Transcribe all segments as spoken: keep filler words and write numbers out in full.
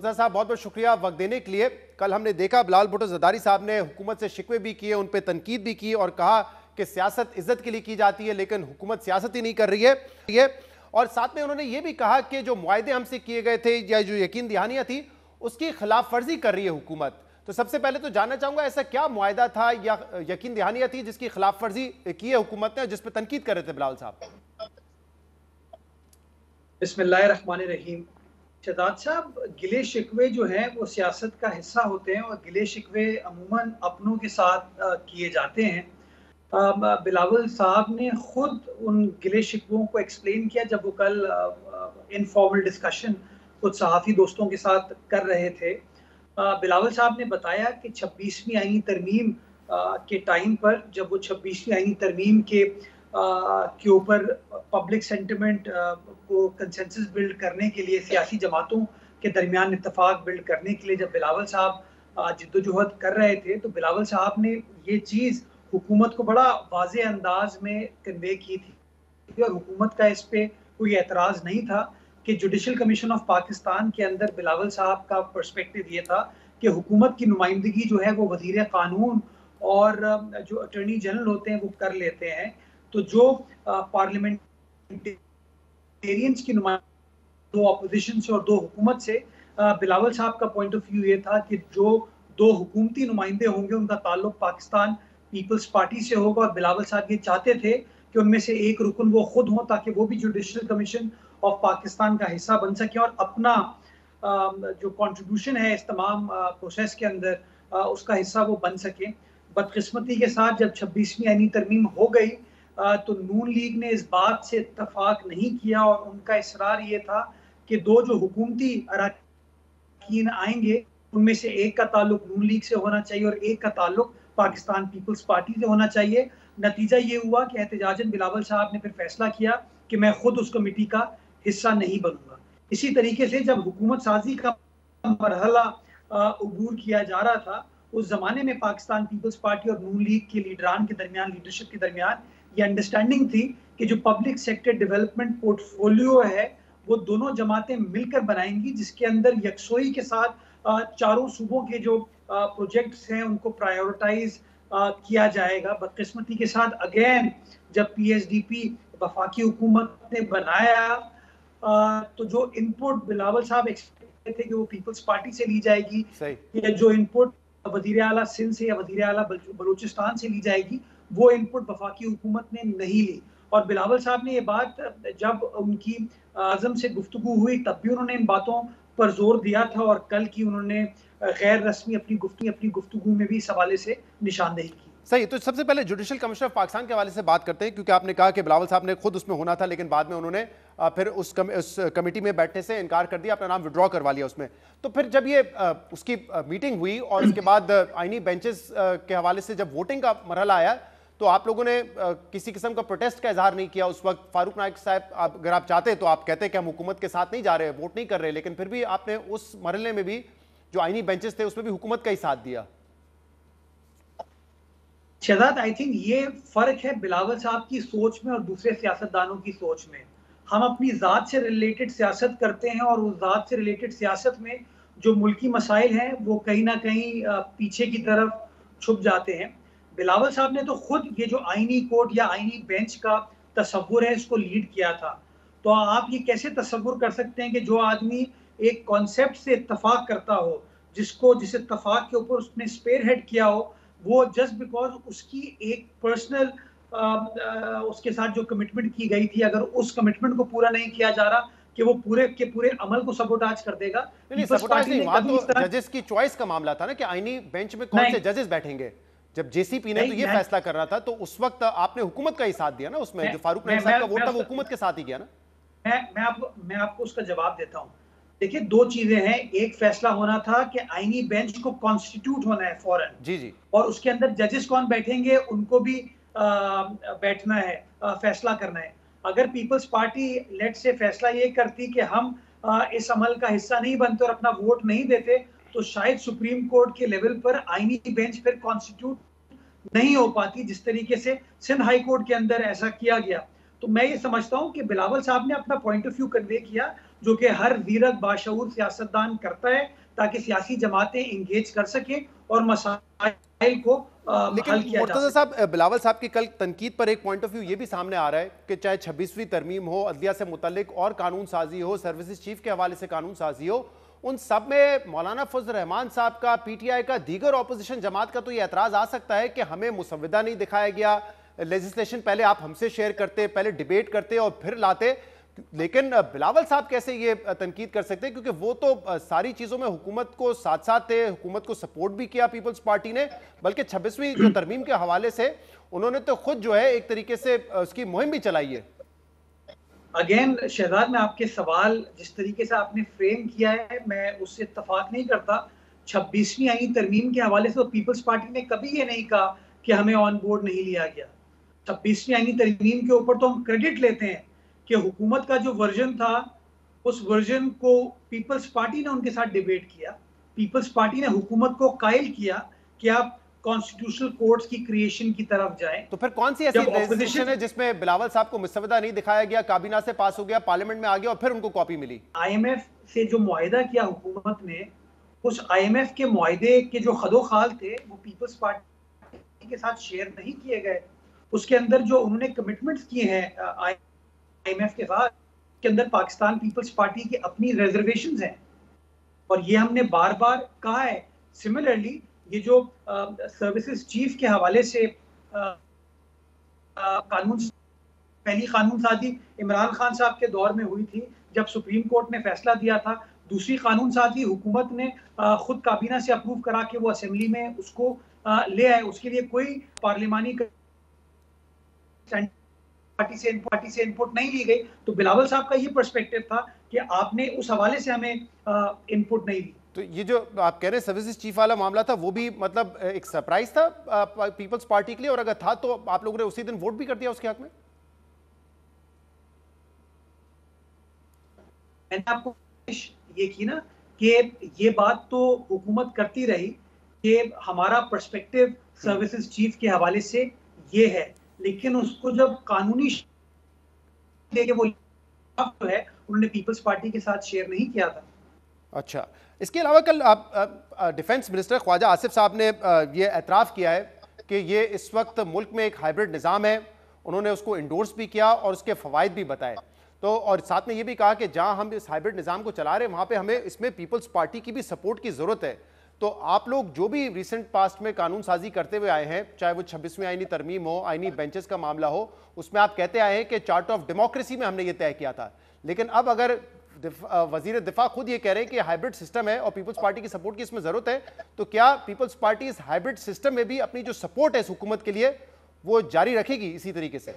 मुर्तज़ा साहब, बहुत बहुत शुक्रिया वक्त देने के लिए। कल हमने देखा बिलावल भुट्टो ज़रदारी साहब ने हुकूमत से शिकवे भी किए, उन पर तनकीद भी की और कहा कि सियासत इज्जत के लिए की जाती है लेकिन हुकूमत सियासत ही नहीं कर रही है ये। और साथ में उन्होंने ये भी कहा कि जो मुआहदे हमसे किए गए थे या जो यकीन दहानियाँ थी उसकी खिलाफ वर्जी कर रही है हुकूमत। तो सबसे पहले तो जानना चाहूंगा ऐसा क्या मुआहदा था या यकीन दहानियाँ थी जिसकी खिलाफ वर्जी की है हुकूमत ने, जिस पर तनकीद कर रहे थे बिलावल साहब? बिस्मिल्लाहिर्रहमानिर्रहीम। शहजाद साहब, गिले शिकवे जो हैं वो सियासत का हिस्सा होते हैं और गिले शिकवे अमूमन अपनों के साथ किए जाते हैं। बिलावल साहब ने खुद उन गिले शिकवों को एक्सप्लेन किया जब वो कल इनफॉर्मल डिस्कशन कुछ सहाफ़ी दोस्तों के साथ कर रहे थे। बिलावल साहब ने बताया कि छब्बीसवीं आईनी तरमीम के टाइम पर जब वो छब्बीसवीं आईनी तरमीम के के ऊपर पब्लिक सेंटिमेंट को कंसेंसस बिल्ड करने के लिए सियासी जमातों के दरमियान इत्तेफाक बिल्ड करने के लिए जब बिलावल साहब जिद्दोजहद कर रहे थे तो बिलावल साहब ने ये चीज़ हुकूमत को बड़ा वाज़े अंदाज में कन्वे की थी और हुकूमत का इस पे कोई एतराज़ नहीं था कि जुडिशल कमीशन ऑफ पाकिस्तान के अंदर बिलावल साहब का पर्सपेक्टिव ये था कि हुकूमत की नुमाइंदगी जो है वो वज़ीर कानून और जो अटॉर्नी जनरल होते हैं वो कर लेते हैं। तो जो पार्लियामेंटेरियंस की नुमाइंदगी दो अपोजिशन से और दो हुकूमत से, बिलावल साहब का पॉइंट ऑफ व्यू ये था कि जो दो हुकूमती नुमाइंदे होंगे उनका ताल्लुक पाकिस्तान पीपल्स पार्टी से होगा और बिलावल साहब ये चाहते थे कि उनमें से एक रुकन वो खुद हो ताकि वो भी जुडिशल कमीशन ऑफ पाकिस्तान का हिस्सा बन सके और अपना जो कंट्रीब्यूशन है इस तमाम प्रोसेस के अंदर उसका हिस्सा वो बन सके। बदकिस्मती के साथ जब छब्बीसवीं आईनी तरमीम हो गई तो नून लीग ने इस बात से इत्तफाक नहीं किया और उनका इसरार ये था कि दो जो हुकूमती अरकान आएंगे उनमें से एक का ताल्लुक नून लीग से होना चाहिए और एक का ताल्लुक पाकिस्तान पीपल्स पार्टी से होना चाहिए। नतीजा ये हुआ कि एहतजाजन बिलावल साहब ने फिर फैसला किया कि मैं खुद उस कमेटी का हिस्सा नहीं बनूंगा। इसी तरीके से जब हुकूमत साजी का मरहला अबूर किया जा रहा था उस जमाने में पाकिस्तान पीपल्स पार्टी और नून लीग के लीडरान के दरमियान, लीडरशिप के दरमियान ये अंडरस्टैंडिंग थी कि जो पब्लिक सेक्टर डेवलपमेंट पोर्टफोलियो है वो दोनों जमातें मिलकर बनाएंगी जिसके अंदर यकसोई के साथ चारों सूबों के जो प्रोजेक्ट्स हैं उनको प्रायोरिटाइज किया जाएगा। बदकिस्मती के साथ अगेन जब पीएसडीपी वफाकी हुकूमत ने बनाया तो जो इनपुट बिलावल साहब एक्सपेक्ट थे कि वो पीपल्स पार्टी से ली जाएगी या जो इनपुट वज़ीर आला सिंध से या वज़ीर आला बलूचिस्तान से ली जाएगी वो इनपुट वफाकी हुकूमत ने नहीं ली। और बिलावल साहब ने ये बात जब उनकी आज़म से गुफ्तगू हुई तब भी उन्होंने इन बातों पर जोर दिया था और कल की उन्होंने गैर रस्मी अपनी गुफ्तगू अपनी गुफ्तगू में भी इस हवाले से निशानदेही की। सही, तो सबसे पहले जुडिशल कमिश्नर ऑफ पाकिस्तान के हवाले से बात करते हैं क्योंकि आपने कहा कि बिलावल साहब ने खुद उसमें होना था लेकिन बाद में उन्होंने फिर उस, कम, उस कमेटी में बैठने से इनकार कर दिया, अपना नाम विड्रॉ करवा लिया उसमें। तो फिर जब ये उसकी मीटिंग हुई और उसके बाद आईनी बेंचेस के हवाले से जब वोटिंग का मरहला आया तो आप लोगों ने किसी किस्म का प्रोटेस्ट का इजहार नहीं किया उस वक्त। फारूक नाइक साहब, अगर आप चाहते तो आप कहते कि हम हुकूमत के साथ नहीं जा रहे, वोट नहीं कर रहे, लेकिन फिर भी आपने उस मरहले में भी जो आईनी बेंचेस थे उसमें भी हुकूमत का ही साथ दिया। शहजाद, आई थिंक ये फर्क है बिलावल साहब की सोच में और दूसरे सियासतदानों की सोच में। हम अपनी ज़ात से रिलेटेड सियासत करते हैं और उस ज़ात से रिलेटेड सियासत में जो मुल्की मसाइल हैं वो कहीं ना कहीं पीछे की तरफ छुप जाते हैं। बिलावल साहब ने तो खुद ये जो आईनी कोर्ट या आईनी बेंच का तस्वुर है इसको लीड किया था। तो आप ये कैसे तस्वुर कर सकते हैं कि जो आदमी एक कॉन्सेप्ट से इत्तफाक करता हो, जिसको जिस इत्तफाक के ऊपर उसने स्पेयर हेड किया हो, वो जस्ट बिकॉज उसकी एक पर्सनल उसके साथ जो कमिटमेंट की गई थी अगर उस कमिटमेंट को पूरा नहीं किया जा रहा कि वो पूरे के पूरे अमल को सबोटाज कर देगा। नहीं, सबोटाज नहीं, वहां तो जजेस की चॉइस का मामला था ना कि आईनी बेंच में कौन से जजेस बैठेंगे। जब जेसीपी ने तो ये फैसला कर रहा था तो उस वक्त आपने हुकूमत का ही साथ दिया ना उसमें, जो फारूक नाइक साहब का वोट था वो हुकूमत के साथ ही गया ना। मैं मैं आपको मैं आपको उसका जवाब देता हूँ। देखिए, दो चीजें हैं। एक फैसला होना था कि आईनी बेंच को कॉन्स्टिट्यूट होना है फौरन, जी जी, और उसके अंदर जजेस कौन बैठेंगे उनको भी आ, बैठना है, आ, फैसला करना है। अगर पीपल्स पार्टी लेट से फैसला ये करती कि हम आ, इस अमल का हिस्सा नहीं बनते और अपना वोट नहीं देते तो शायद सुप्रीम कोर्ट के लेवल पर आईनी बेंच फिर कॉन्स्टिट्यूट नहीं हो पाती जिस तरीके से सिंध हाई कोर्ट के अंदर ऐसा किया गया। तो मैं ये समझता हूँ कि बिलावल साहब ने अपना पॉइंट ऑफ व्यू कन्वे किया जो कि हर वीरक बाशऊर सियासतदान करता है, ताकि सियासी जमातें इंगेज कर सकें और मसाइल को लेकिन हल किया जा मुर्तजा सके। साहब, बिलावल साहब की कल तनकीद पर एक पॉइंट ऑफ व्यू ये भी सामने आ रहा है कि चाहे छब्बीसवीं तरमीम हो, अदलिया से मुतल्लिक और कानून साजी हो, सर्विसेज चीफ के हवाले से कानून साजी हो, उन सब में मौलाना फजल रहमान साहब का, पीटीआई का, दीगर ऑपोजिशन जमात का तो ये एतराज आ सकता है कि हमें मुसविदा नहीं दिखाया गया, लेजिस्लेशन पहले आप हमसे शेयर करते, पहले डिबेट करते और फिर लाते। लेकिन बिलावल साहब कैसे ये तनकीद कर सकते हैं, क्योंकि वो तो सारी चीजों में हुकूमत को साथ साथ थे, हुकूमत को सपोर्ट भी किया पीपल्स पार्टी ने, बल्कि छब्बीसवीं जो तरमीम के हवाले से उन्होंने तो खुद जो है एक तरीके से उसकी मुहिम भी चलाई है। अगेन शहजाद, मैं आपके सवाल जिस तरीके से आपने फ्रेम किया है, मैं उससे इत्तफाक नहीं करता। छब्बीसवीं आईनी तरमीम के हवाले से तो पीपल्स पार्टी ने कभी ये नहीं कहा कि हमें ऑन बोर्ड नहीं लिया गया। छब्बीसवीं आईनी तरमीम के ऊपर तो हम क्रेडिट लेते हैं कि हुकूमत का जो वर्जन था, उस वर्जन को पीपल्स पार्टी ने उनके साथ डिबेट किया। पीपल्स पार्टी ने हुकूमत को कायल किया कि आप कॉन्स्टिट्यूशनल कोर्ट्स की क्रिएशन की तरफ जाएं। तो फिर कौन सी ऐसी लेजिस्लेशन है जिसमें बिलावल साहब को मुसविदा नहीं दिखाया गया, काबीना से पास हो गया, पार्लियामेंट में आ गया और फिर उनको कॉपी मिली? आईएमएफ से जो मुआहिदा किया हुकूमत ने, उस आईएमएफ के मुआहिदे के जो खदोखाल थे वो पीपल्स पार्टी के साथ शेयर नहीं किए गए। उसके अंदर जो उन्होंने कमिटमेंट्स किए हैं आईएमएफ के साथ, के अंदर पाकिस्तान पीपल्स पार्टी की अपनी रिजर्वेशंस हैं, और ये हमने बार बार कहा है। सिमिलरली ये जो सर्विसेज चीफ के हवाले से आ, आ, कानून पहली कानून साजी इमरान खान साहब के दौर में हुई थी, जब सुप्रीम कोर्ट ने फैसला दिया था। दूसरी कानून साजी हुकूमत ने आ, खुद काबीना से अप्रूव करा के वो असेंबली में उसको आ, ले आए। उसके लिए कोई पार्लिमानी पार्टी से पार्टी से इनपुट नहीं ली गई। तो बिलावल साहब का ये पर्सपेक्टिव था कि आपने उस हवाले से हमें इनपुट नहीं दी। तो ये जो आप कह रहे हैं सर्विसेज चीफ वाला मामला था, वो भी मतलब एक सरप्राइज था पीपल्स पार्टी के लिए, और अगर था तो आप लोगों ने उसी दिन वोट भी कर दिया उसके हक में? मैंने आपको ये की ना कि ये बात तो हुकूमत करती रही कि हमारा पर्सपेक्टिव सर्विसेज चीफ के हवाले से ये है, लेकिन उसको जब कानूनी देके वो जो है उन्होंने पीपल्स पार्टी के साथ शेयर नहीं किया था। अच्छा, इसके अलावा कल आप डिफेंस मिनिस्टर ख्वाजा आसिफ साहब ने ये एतराफ़ किया है कि ये इस वक्त मुल्क में एक हाइब्रिड निज़ाम है, उन्होंने उसको इंडोर्स भी किया और उसके फ़वाइद भी बताए। तो और साथ में ये भी कहा कि जहां हम इस हाइब्रिड निज़ाम को चला रहे हैं वहां पे हमें इसमें पीपल्स पार्टी की भी सपोर्ट की ज़रूरत है। तो आप लोग जो भी रिसेंट पास्ट में कानून साजी करते हुए आए हैं, चाहे वो छब्बीसवीं आईनी तरमीम हो, आईनी बेंचेस का मामला हो, उसमें आप कहते आए हैं कि चार्ट ऑफ डेमोक्रेसी में हमने ये तय किया था। लेकिन अब अगर वजीर दिफा खुद ये कह रहे हैं कि हाइब्रिड सिस्टम है और पीपल्स पार्टी की सपोर्ट की इसमें जरूरत है, तो क्या पीपल्स पार्टी इस हाइब्रिड सिस्टम में भी अपनी जो सपोर्ट है इस हुकूमत के लिए वो जारी रखेगी इसी तरीके से?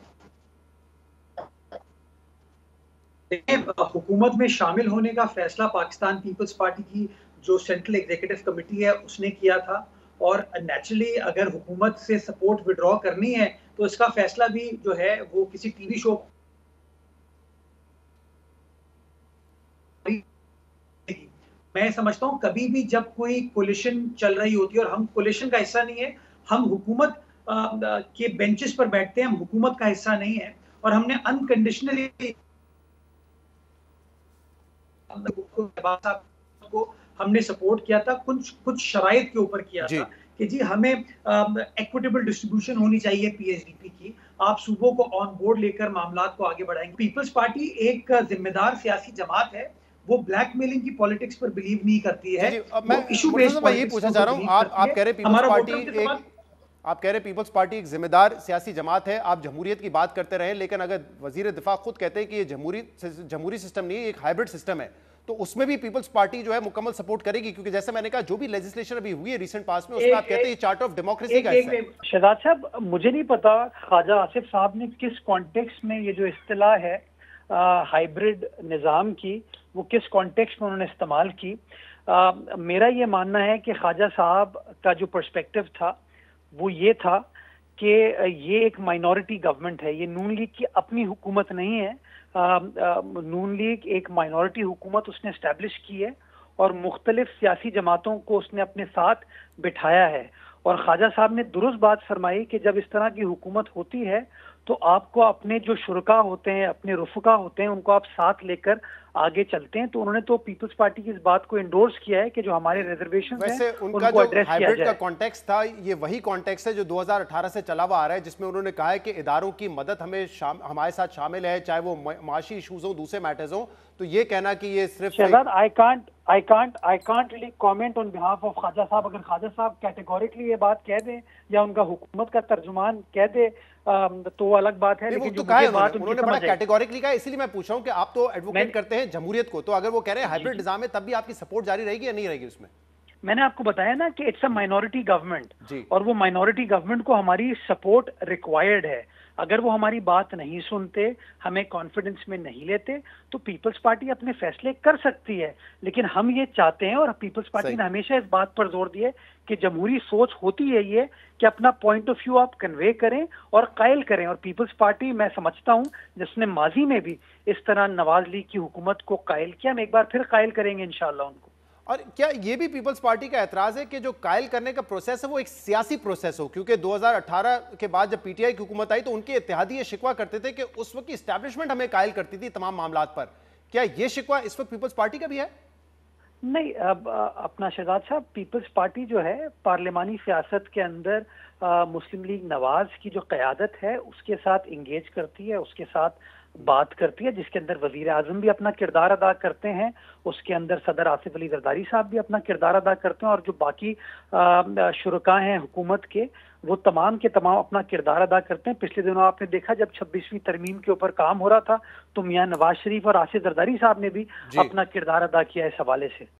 हुकूमत में शामिल होने का फैसला पाकिस्तान पीपल्स पार्टी की जो सेंट्रल एग्जीक्यूटिव कमेटी है उसने किया था, और नेचुरली अगर हुकूमत से सपोर्ट विड्रॉ करनी है तो इसका फैसला भी जो है वो किसी टीवी शो मैं समझता हूं कभी भी जब कोई कोलिशन चल रही होती है और हम कोलिशन का हिस्सा नहीं है, हम हुकूमत के बेंचेस पर बैठते हैं, हम हुकूमत का हिस्सा नहीं है, और हमने अनकंडीशनली को हमने सपोर्ट किया था, कुछ कुछ शराइत के ऊपर किया था कि जी हमें इक्विटेबल डिस्ट्रीब्यूशन होनी चाहिए पीएचडीपी की, आप सूबों को ऑन बोर्ड लेकर मामला को आगे बढ़ाएंगे। पीपल्स पार्टी एक जिम्मेदार सियासी जमात है, वो ब्लैकमेलिंग की पॉलिटिक्स पर बिलीव नहीं करती है। जी, जी, मैं इशू बेस्ड यही पूछना चाह रहा हूं, आप आप कह रहे पीपल्स पार्टी एक आप कह रहे पीपल्स पार्टी एक जिम्मेदार सियासी जमात है, आप जमहूरियत की बात करते रहे, लेकिन अगर वजीर दिफा खुद कहते हैं कि ये जमहूरी जमहूरी सिस्टम नहीं है, एक हाइब्रिड सिस्टम है, तो उसमें भी पीपल्स पार्टी जो है मुकम्मल सपोर्ट करेगी, क्योंकि जैसे मैंने कहा जो भी लेजिस्लेशन अभी हुई है रिसेंट पास में उसमें आप कहते हैं ये चार्ट ऑफ डेमोक्रेसी का हिस्सा है। शहजाद साहब, मुझे नहीं पता ख्वाजा आसिफ साहब ने किस कॉन्टेक्स्ट में ये जो इस्तिलाह है हाइब्रिड निज़ाम की, वो किस कॉन्टेक्स्ट में उन्होंने इस्तेमाल की। आ, मेरा ये मानना है कि ख्वाजा साहब का जो पर्सपेक्टिव था वो ये था कि ये एक माइनॉरिटी गवर्नमेंट है, ये नून लीग की अपनी हुकूमत नहीं है। आ, आ, नून लीग एक माइनॉरिटी हुकूमत उसने इस्टेब्लिश की है और मुख्तलिफ सियासी जमातों को उसने अपने साथ बिठाया है। और ख्वाजा साहब ने दुरुस्त बात फरमाई कि जब इस तरह की हुकूमत होती है तो आपको अपने जो शुरका होते हैं, अपने रुफका होते हैं, उनको आप साथ लेकर आगे चलते हैं। तो उन्होंने तो पीपल्स पार्टी की इस बात को एंडोर्स किया है कि जो हमारे रिजर्वेशन वैसे उनका जो हाइब्रिड का कॉन्टेक्स्ट था, ये वही कॉन्टेक्स्ट है जो दो हज़ार अठारह से चला हुआ आ रहा है, जिसमें उन्होंने कहा है कि इदारों की मदद हमें हमारे साथ शामिल है, चाहे वो माशी इशूज हो, दूसरे मैटर्स हो। तो ये कहना कि ये सिर्फ Shahzad, I can't I can't I can't really comment on behalf of Khwaja साहब। अगर ख्वाजा साहब कैटेगोरिकली ये बात कह दें या उनका हुकूमत का तर्जुमान कह दे तो अलग बात है, लेकिन तो जो मुझे बात उन्होंने बड़ा कैटेगोरिकली कहा, इसीलिए मैं पूछ रहा हूं कि आप तो एडवोकेट करते हैं जमहूरियत को, तो अगर वो कह रहे हैं हाइब्रिड निजाम है, तब भी आपकी सपोर्ट जारी रहेगी या नहीं रहेगी उसमें? मैंने आपको बताया ना कि इट्स अ माइनॉरिटी गवर्नमेंट, और वो माइनॉरिटी गवर्नमेंट को हमारी सपोर्ट रिक्वायर्ड है। अगर वो हमारी बात नहीं सुनते, हमें कॉन्फिडेंस में नहीं लेते, तो पीपल्स पार्टी अपने फैसले कर सकती है। लेकिन हम ये चाहते हैं, और पीपल्स पार्टी ने हमेशा इस बात पर जोर दिया है कि जमहूरी सोच होती है ये कि अपना पॉइंट ऑफ व्यू आप कन्वे करें और कायल करें। और पीपल्स पार्टी, मैं समझता हूं, जिसने माजी में भी इस तरह नवाज लीग की हुकूमत को कायल किया, हम एक बार फिर कायल करेंगे इंशाअल्लाह उनको। और क्या ये भी पीपल्स पार्टी का एतराज है कि जो कायल करने का प्रोसेस है वो एक सियासी प्रोसेस हो? क्योंकि दो हज़ार अठारह के बाद जब पीटीआई की हुकूमत आई तो उनके इत्तेहादी ये शिकवा करते थे कि उस वक्त की एस्टैब्लिशमेंट हमें कायल करती थी तमाम मामलात पर। क्या ये शिकवा इस वक्त पीपल्स पार्टी का भी है? नहीं, अब अपना शहजाद साहब, पीपल्स पार्टी जो है पार्लिमानी सियासत के अंदर आ, मुस्लिम लीग नवाज की जो क़यादत है उसके साथ इंगेज करती है, उसके साथ बात करती है, जिसके अंदर वजीर आजम भी अपना किरदार अदा करते हैं, उसके अंदर सदर आसिफ अली जरदारी साहब भी अपना किरदार अदा करते हैं, और जो बाकी शुरका हैं हुकूमत के, वो तमाम के तमाम अपना किरदार अदा करते हैं। पिछले दिनों आपने देखा जब छब्बीसवीं तरमीम के ऊपर काम हो रहा था तो मियां नवाज शरीफ और आसिफ जरदारी साहब ने भी अपना किरदार अदा किया इस हवाले से।